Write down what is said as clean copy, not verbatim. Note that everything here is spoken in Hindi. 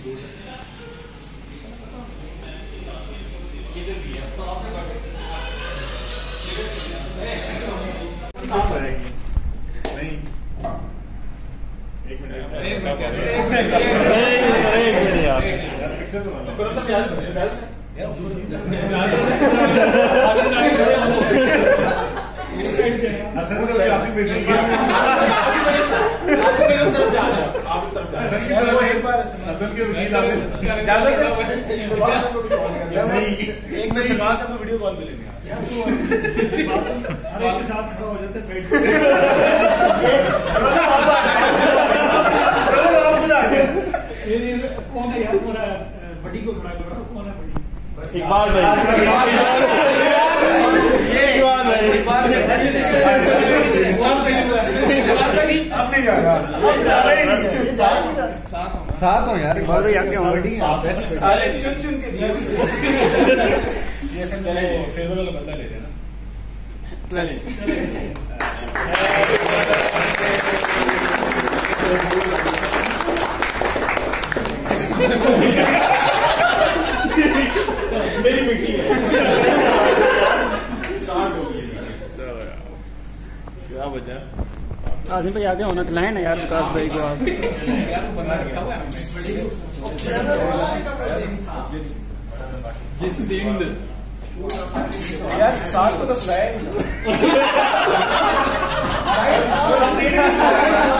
एक में सलमान साहब को वीडियो कॉल पे लेंगे हर एक के साथ खड़ा हो जाते साइड पे कौन है यार पूरा बड़ी को खड़ा कर रहा है कौन है बड़ी इकबाल भाई अब नहीं आया साथ हो यार इकबाल भाई आगे ऑलरेडी सारे चुन चुन के दिए ये सब फेवरेट वाला बंदा ले रहे हैं ना मेरी मीटिंग है स्टार्ट हो गई चलो यार क्या बचा आसिम भाई आगे होना खिलाए ना यार विकास भाई को आप जिस दिन यार साथ को तो खिलाया